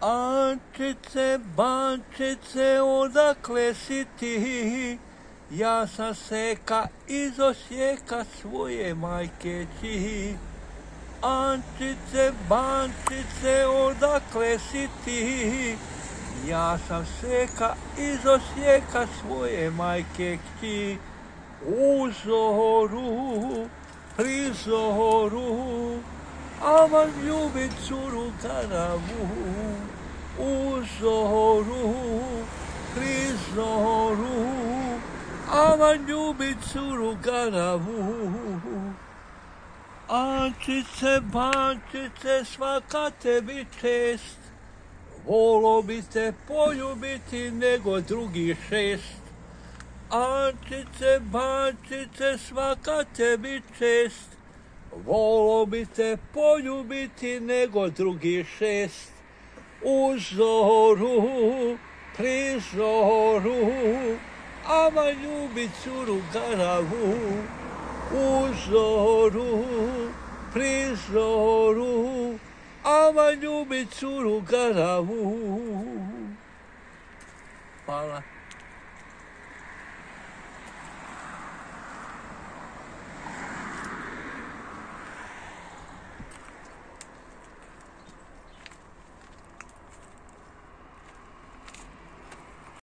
Ančice, bančice, odakle si ti? Ja sam Seka iz Osijeka svoje majke čiji. Ančice, bančice, odakle si ti? Ja sam Seka iz Osijeka svoje majke kći. U zoru, pri zoru, aman ljubim curu Garavu. U zoru, pri zoru, aman ljubim curu Garavu. Ančice, bančice, svaka tebi čest. Volo bi te poljubiti nego drugi 6. Ančice, bančice, svaka tebi čest. Volo bi te poljubiti nego drugi 6. U zoru, pri zoru, ama ljubi curu Garavu. U zoru, pri zoru, ama ljubi curu Garavu. Hvala.